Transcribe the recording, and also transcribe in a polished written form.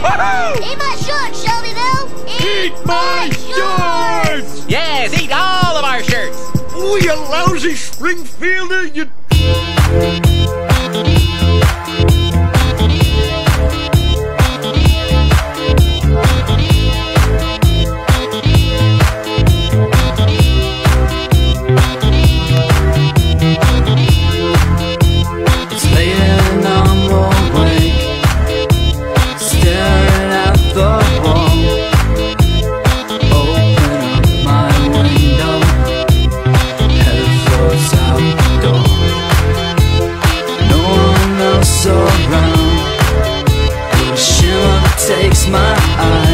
Eat my shorts, Shelbyville! Eat my shorts! Yes, eat all of our shirts! Oh, you lousy Springfielder, you... Takes my eye.